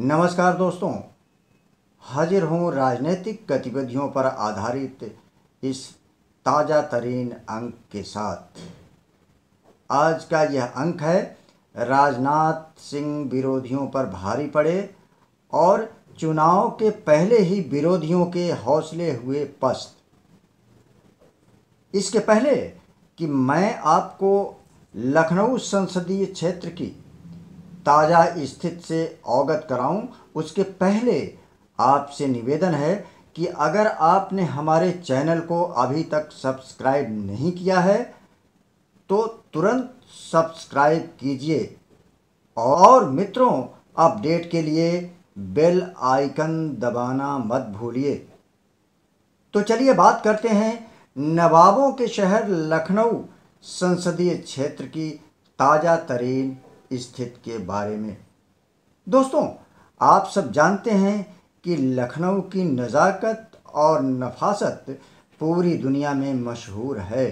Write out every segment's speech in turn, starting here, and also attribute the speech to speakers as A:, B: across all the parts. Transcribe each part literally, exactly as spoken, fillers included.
A: नमस्कार दोस्तों, हाजिर हूँ राजनीतिक गतिविधियों पर आधारित इस ताज़ा तरीन अंक के साथ। आज का यह अंक है राजनाथ सिंह विरोधियों पर भारी पड़े और चुनाव के पहले ही विरोधियों के हौसले हुए पस्त। इसके पहले कि मैं आपको लखनऊ संसदीय क्षेत्र की ताज़ा स्थिति से अवगत कराऊं, उसके पहले आपसे निवेदन है कि अगर आपने हमारे चैनल को अभी तक सब्सक्राइब नहीं किया है तो तुरंत सब्सक्राइब कीजिए और मित्रों, अपडेट के लिए बेल आइकन दबाना मत भूलिए। तो चलिए बात करते हैं नवाबों के शहर लखनऊ संसदीय क्षेत्र की ताज़ा तरीन स्थिति के बारे में। दोस्तों, आप सब जानते हैं कि लखनऊ की नज़ाकत और नफासत पूरी दुनिया में मशहूर है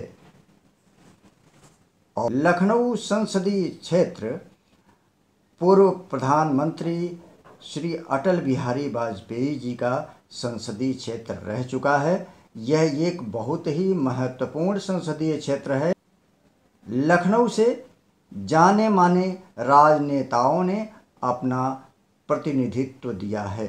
A: और लखनऊ संसदीय क्षेत्र पूर्व प्रधानमंत्री श्री अटल बिहारी वाजपेयी जी का संसदीय क्षेत्र रह चुका है। यह एक बहुत ही महत्वपूर्ण संसदीय क्षेत्र है। लखनऊ से जाने माने राजनेताओं ने अपना प्रतिनिधित्व दिया है।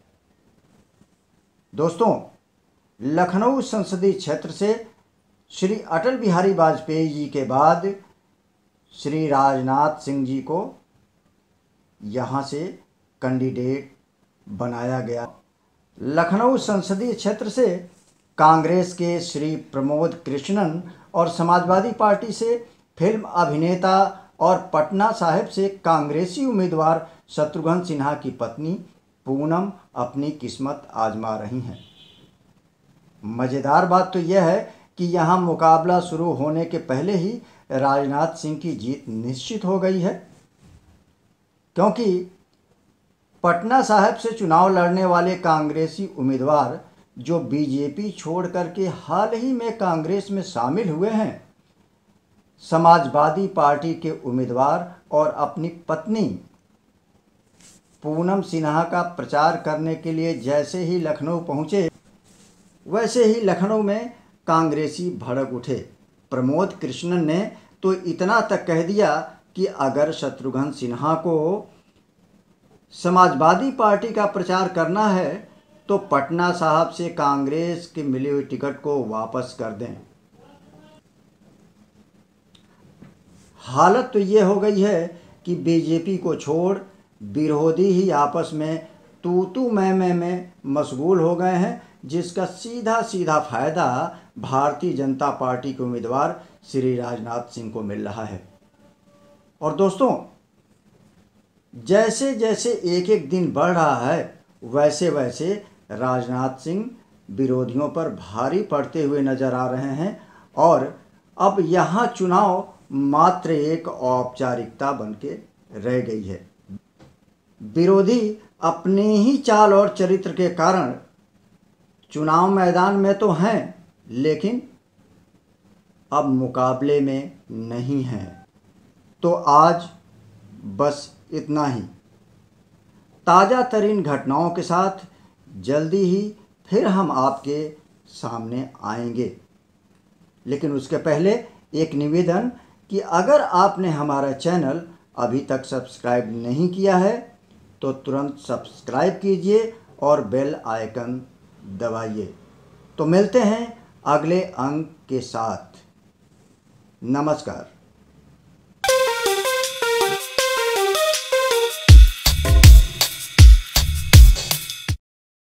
A: दोस्तों, लखनऊ संसदीय क्षेत्र से श्री अटल बिहारी वाजपेयी जी के बाद श्री राजनाथ सिंह जी को यहाँ से कैंडिडेट बनाया गया। लखनऊ संसदीय क्षेत्र से कांग्रेस के श्री प्रमोद कृष्णन और समाजवादी पार्टी से फिल्म अभिनेता और पटना साहिब से कांग्रेसी उम्मीदवार शत्रुघ्न सिन्हा की पत्नी पूनम अपनी किस्मत आजमा रही हैं। मज़ेदार बात तो यह है कि यहाँ मुकाबला शुरू होने के पहले ही राजनाथ सिंह की जीत निश्चित हो गई है, क्योंकि पटना साहिब से चुनाव लड़ने वाले कांग्रेसी उम्मीदवार जो बीजेपी छोड़ करके हाल ही में कांग्रेस में शामिल हुए हैं, समाजवादी पार्टी के उम्मीदवार और अपनी पत्नी पूनम सिन्हा का प्रचार करने के लिए जैसे ही लखनऊ पहुंचे, वैसे ही लखनऊ में कांग्रेसी भड़क उठे। प्रमोद कृष्णन ने तो इतना तक कह दिया कि अगर शत्रुघ्न सिन्हा को समाजवादी पार्टी का प्रचार करना है तो पटना साहिब से कांग्रेस के मिली हुई टिकट को वापस कर दें। हालत तो ये हो गई है कि बीजेपी को छोड़ विरोधी ही आपस में तू तू मैं मैं में मशगूल हो गए हैं, जिसका सीधा सीधा फायदा भारतीय जनता पार्टी के उम्मीदवार श्री राजनाथ सिंह को मिल रहा है। और दोस्तों, जैसे जैसे एक एक दिन बढ़ रहा है, वैसे वैसे राजनाथ सिंह विरोधियों पर भारी पड़ते हुए नजर आ रहे हैं और अब यहाँ चुनाव मात्र एक औपचारिकता बनके रह गई है। विरोधी अपने ही चाल और चरित्र के कारण चुनाव मैदान में तो हैं, लेकिन अब मुकाबले में नहीं हैं। तो आज बस इतना ही। ताज़ा तरीन घटनाओं के साथ जल्दी ही फिर हम आपके सामने आएंगे, लेकिन उसके पहले एक निवेदन कि अगर आपने हमारा चैनल अभी तक सब्सक्राइब नहीं किया है तो तुरंत सब्सक्राइब कीजिए और बेल आइकन दबाइए। तो मिलते हैं अगले अंक के साथ। नमस्कार।